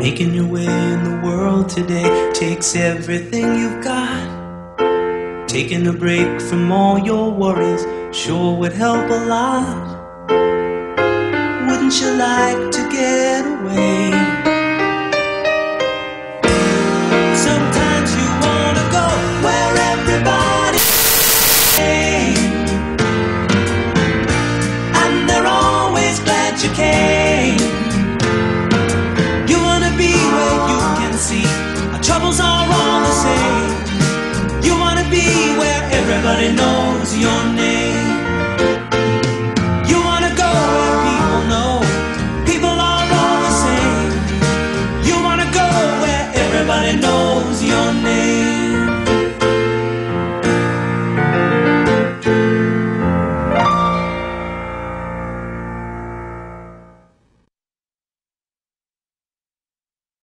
Making your way in the world today takes everything you've got. Taking a break from all your worries sure would help a lot. Wouldn't you like to get away? Sometimes you wanna go where everybody's and they're always glad you came. You wanna be where you can see our troubles are all the same. You wanna be where everybody knows your name.